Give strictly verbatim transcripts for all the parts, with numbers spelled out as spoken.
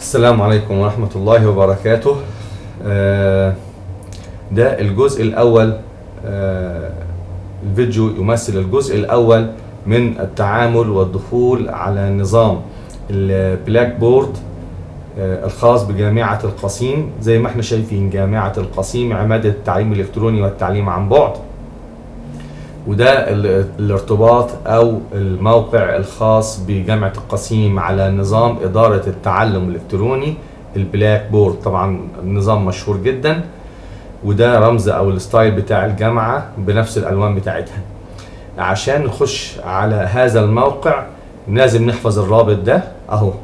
السلام عليكم ورحمة الله وبركاته. آه، ده الجزء الأول. آه، الفيديو يمثل الجزء الأول من التعامل والدخول على نظام البلاك بورد آه، الخاص بجامعة القصيم. زي ما احنا شايفين جامعة القصيم عمادة التعليم الإلكتروني والتعليم عن بعد، وده الارتباط او الموقع الخاص بجامعة القصيم على نظام ادارة التعلم الالكتروني البلاك بورد. طبعا النظام مشهور جدا، وده رمز او الستايل بتاع الجامعة بنفس الالوان بتاعتها. عشان نخش على هذا الموقع لازم نحفظ الرابط ده اهو.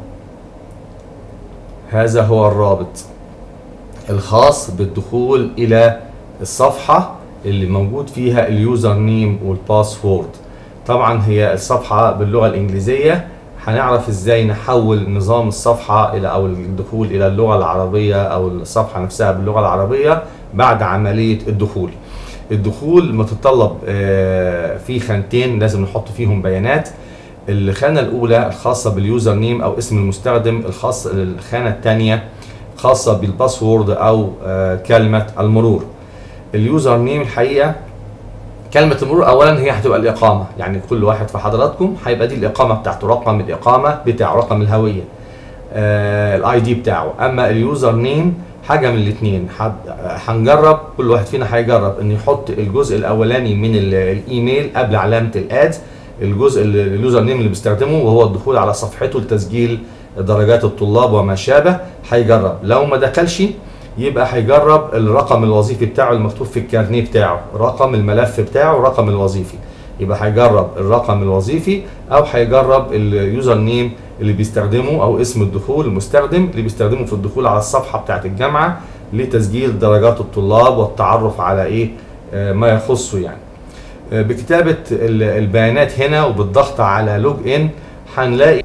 هذا هو الرابط الخاص بالدخول الى الصفحة اللي موجود فيها اليوزر نيم والباسورد. طبعا هي الصفحة باللغة الإنجليزية. هنعرف ازاي نحول نظام الصفحة الى او الدخول الى اللغة العربية او الصفحة نفسها باللغة العربية بعد عملية الدخول. الدخول متطلب في خانتين لازم نحط فيهم بيانات. الخانة الأولى الخاصة باليوزر نيم او اسم المستخدم، الخاص الخانة الثانية خاصة بالباسورد او كلمة المرور. اليوزر نيم الحقيقه كلمه المرور اولا هي هتبقى الاقامه، يعني كل واحد في حضراتكم هيبقى دي الاقامه بتاعته، رقم الاقامه بتاعه، رقم الهويه، آه الاي دي بتاعه. اما اليوزر نيم حاجه من الاثنين، هنجرب كل واحد فينا هيجرب ان يحط الجزء الاولاني من الايميل قبل علامه الاد، الجزء اليوزر نيم اللي بيستخدمه وهو الدخول على صفحته لتسجيل درجات الطلاب وما شابه. هيجرب، لو ما دخلش يبقى هيجرب الرقم الوظيفي بتاعه المكتوب في الكارنيه بتاعه، رقم الملف بتاعه، رقم الوظيفي. يبقى هيجرب الرقم الوظيفي او هيجرب اليوزر نيم اللي بيستخدمه او اسم الدخول المستخدم اللي بيستخدمه في الدخول على الصفحه بتاعه الجامعه لتسجيل درجات الطلاب والتعرف على ايه آه ما يخصه. يعني آه بكتابه البيانات هنا وبالضغط على لوج ان هنلاقي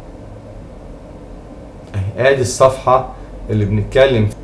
ادي الصفحه اللي بنتكلم فيها.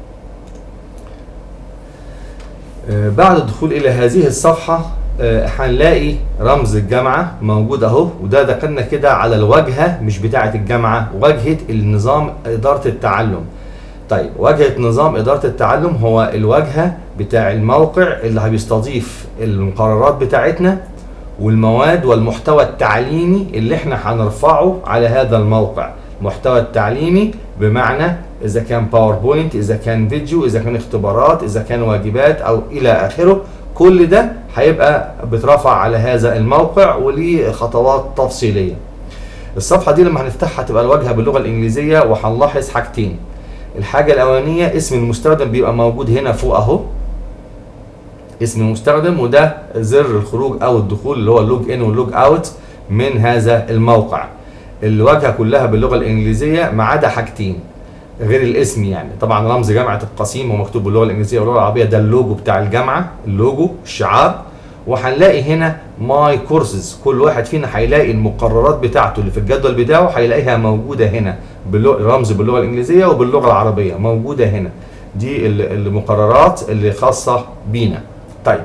بعد الدخول الى هذه الصفحه هنلاقي رمز الجامعه موجود اهو، وده دخلنا كده على الواجهه مش بتاعه الجامعه، واجهه النظام اداره التعلم. طيب واجهه نظام اداره التعلم هو الواجهه بتاع الموقع اللي هيستضيف المقررات بتاعتنا والمواد والمحتوى التعليمي اللي احنا هنرفعه على هذا الموقع. المحتوى التعليمي بمعنى إذا كان باوربوينت، إذا كان فيديو، إذا كان اختبارات، إذا كان واجبات أو إلى آخره. كل ده هيبقى بترفع على هذا الموقع وليه خطوات تفصيلية. الصفحة دي لما هنفتحها تبقى الواجهة باللغة الإنجليزية، وهنلاحظ حاجتين. الحاجة الأولانية اسم المستخدم بيبقى موجود هنا فوق أهو، اسم المستخدم، وده زر الخروج أو الدخول اللي هو اللوج إن واللوج أوت من هذا الموقع. الواجهة كلها باللغة الإنجليزية ما عدا حاجتين غير الاسم. يعني طبعا رمز جامعة القصيم هو مكتوب باللغة الإنجليزية واللغة العربية، ده اللوجو بتاع الجامعة، اللوجو الشعار. وهنلاقي هنا ماي كورسز، كل واحد فينا هيلاقي المقررات بتاعته اللي في الجدول بتاعه هيلاقيها موجودة هنا بالرمز باللغة الإنجليزية وباللغة العربية موجودة هنا. دي المقررات اللي خاصة بينا. طيب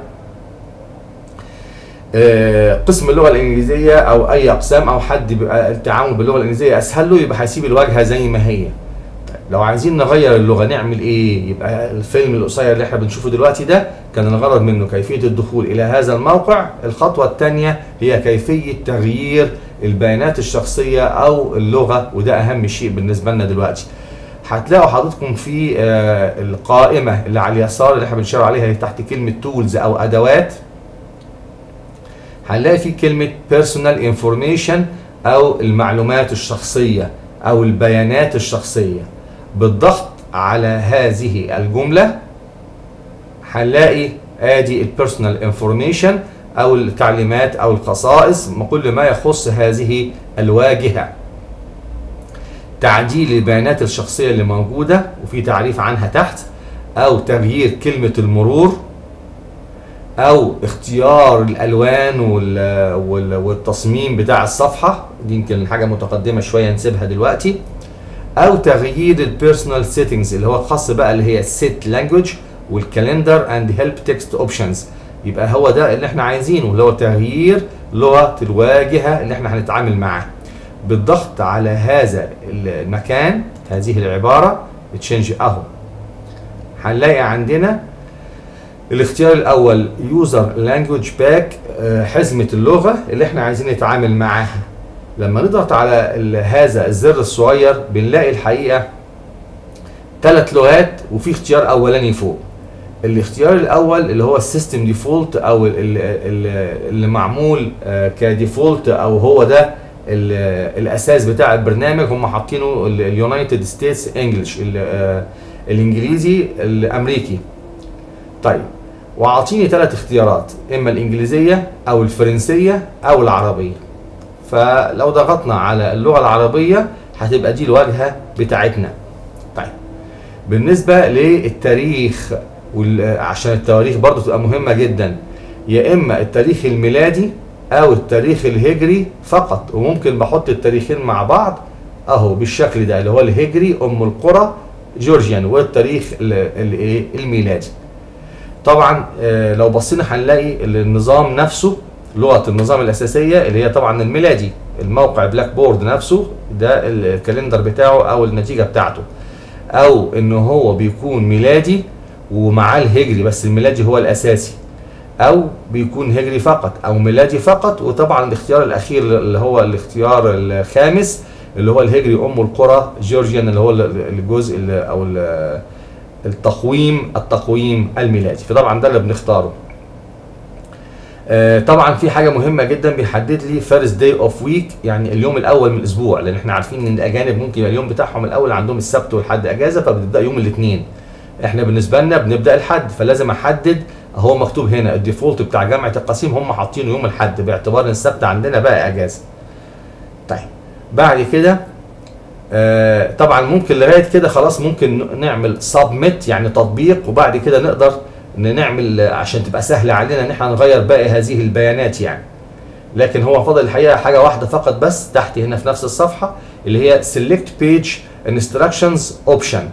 قسم اللغه الانجليزيه او اي اقسام او حد بيبقى التعامل باللغه الانجليزيه اسهل له، يبقى هيسيب الواجهه زي ما هي. لو عايزين نغير اللغه نعمل ايه؟ يبقى الفيلم القصير اللي احنا بنشوفه دلوقتي ده كان الغرض منه كيفيه الدخول الى هذا الموقع. الخطوه الثانيه هي كيفيه تغيير البيانات الشخصيه او اللغه، وده اهم شيء بالنسبه لنا دلوقتي. هتلاقوا حضراتكم في القائمه اللي على اليسار اللي احنا بنشاور عليها تحت كلمه تولز او ادوات، هنلاقي في كلمة personal information أو المعلومات الشخصية أو البيانات الشخصية. بالضغط على هذه الجملة هنلاقي آدي personal information أو التعليمات أو الخصائص، كل ما يخص هذه الواجهة. تعديل البيانات الشخصية اللي موجودة وفي تعريف عنها تحت، أو تغيير كلمة المرور، او اختيار الالوان والتصميم بتاع الصفحه، دي يمكن حاجه متقدمه شويه نسيبها دلوقتي، او تغيير البيرسونال سيتنجز اللي هو الخاص بقى اللي هي السيت لانجوج والكالندر اند هيلب تكست اوبشنز. يبقى هو ده اللي احنا عايزينه، اللي هو تغيير لغه الواجهه اللي احنا هنتعامل معاها. بالضغط على هذا المكان هذه العبارة تشينج اهو هنلاقي عندنا الاختيار الاول يوزر لانجوج باك، حزمة اللغة اللي احنا عايزين نتعامل معاها. لما نضغط على هذا الزر الصغير بنلاقي الحقيقة ثلاث لغات وفي اختيار اولاني فوق. الاختيار الاول اللي هو السيستم ديفولت او اللي معمول كديفولت او هو ده الاساس بتاع البرنامج، هم حاطينه اليونايتد ستيتس انجلش الانجليزي الامريكي. طيب وعاطيني ثلاث اختيارات، اما الانجليزيه او الفرنسيه او العربيه. فلو ضغطنا على اللغه العربيه هتبقى دي الواجهه بتاعتنا. طيب بالنسبه للتاريخ، عشان التواريخ برضو تبقى مهمه جدا، يا اما التاريخ الميلادي او التاريخ الهجري فقط، وممكن بحط التاريخين مع بعض اهو بالشكل ده اللي هو الهجري ام القرى جورجيان والتاريخ الايه الميلادي. طبعا لو بصينا هنلاقي النظام نفسه، لغه النظام الاساسيه اللي هي طبعا الميلادي، الموقع بلاك بورد نفسه ده الكالندر بتاعه او النتيجه بتاعته، او ان هو بيكون ميلادي ومعاه الهجري بس الميلادي هو الاساسي، او بيكون هجري فقط او ميلادي فقط. وطبعا الاختيار الاخير اللي هو الاختيار الخامس اللي هو الهجري ام القرى جورجيان اللي هو الجزء اللي او التقويم التقويم الميلادي. فطبعا ده اللي بنختاره. آه طبعا في حاجه مهمه جدا بيحدد لي فيرست داي اوف ويك، يعني اليوم الاول من الاسبوع، لان احنا عارفين ان الاجانب ممكن يبقى اليوم بتاعهم الاول عندهم السبت والحد اجازه فبتبدا يوم الاثنين. احنا بالنسبه لنا بنبدا الحد، فلازم احدد. هو مكتوب هنا الديفولت بتاع جامعه القصيم هم حاطينه يوم الحد باعتبار ان السبت عندنا بقى اجازه. طيب بعد كده آه طبعا ممكن لغايه كده خلاص ممكن نعمل سبميت يعني تطبيق، وبعد كده نقدر نعمل عشان تبقى سهله علينا ان احنا نغير باقي هذه البيانات يعني. لكن هو فاضل الحقيقه حاجه واحده فقط بس تحت هنا في نفس الصفحه اللي هي سيلكت بيج انستراكشنز اوبشن.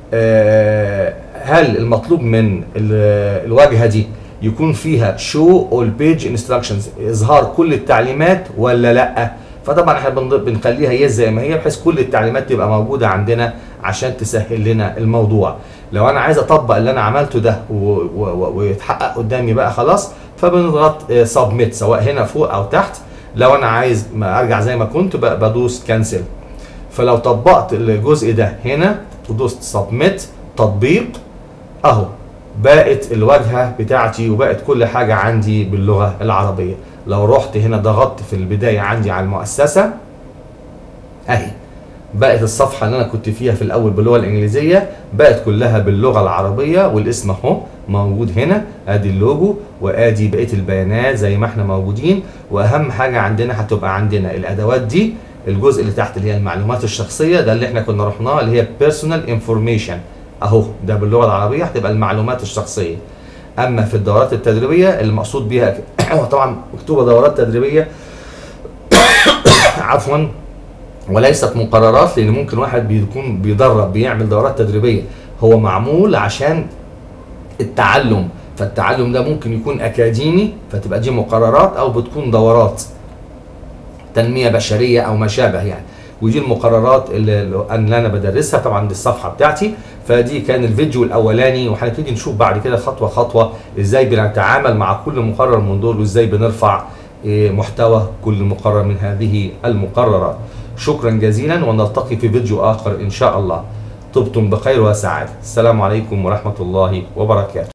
هل المطلوب من الواجهه دي يكون فيها شو اول بيج انستراكشنز، اظهار كل التعليمات ولا لا؟ فطبعا احنا بنخليها يس زي ما هي بحيث كل التعليمات تبقى موجوده عندنا عشان تسهل لنا الموضوع. لو انا عايز اطبق اللي انا عملته ده ويتحقق قدامي بقى خلاص فبنضغط سبميت سواء هنا فوق او تحت. لو انا عايز ما ارجع زي ما كنت بدوس كانسل. فلو طبقت الجزء ده هنا ودوست سبميت تطبيق اهو بقت الواجهه بتاعتي وبقت كل حاجه عندي باللغه العربيه. لو رحت هنا ضغطت في البدايه عندي على المؤسسه اهي بقت الصفحه اللي انا كنت فيها في الاول باللغه الانجليزيه بقت كلها باللغه العربيه، والاسم اهو موجود هنا، ادي اللوجو وادي بقيه البيانات زي ما احنا موجودين. واهم حاجه عندنا هتبقى عندنا الادوات دي، الجزء اللي تحت اللي هي المعلومات الشخصيه ده اللي احنا كنا رحناه اللي هي بيرسونال انفورميشن اهو ده باللغه العربيه هتبقى المعلومات الشخصيه. اما في الدورات التدريبيه المقصود بيها هو طبعا مكتوبه دورات تدريبيه عفوا وليست مقررات، لان ممكن واحد بيكون بيدرب بيعمل دورات تدريبيه هو معمول عشان التعلم، فالتعلم ده ممكن يكون اكاديمي فتبقى دي مقررات، او بتكون دورات تنميه بشريه او ما شابه يعني. ودي المقررات اللي, اللي انا بدرسها طبعا دي الصفحه بتاعتي. فدي كان الفيديو الاولاني، وهنبتدي نشوف بعد كده خطوه خطوه ازاي بنتعامل مع كل مقرر من دول وازاي بنرفع محتوى كل مقرر من هذه المقررات. شكرا جزيلا ونلتقي في فيديو اخر ان شاء الله. طبتم بخير وسعاده. السلام عليكم ورحمه الله وبركاته.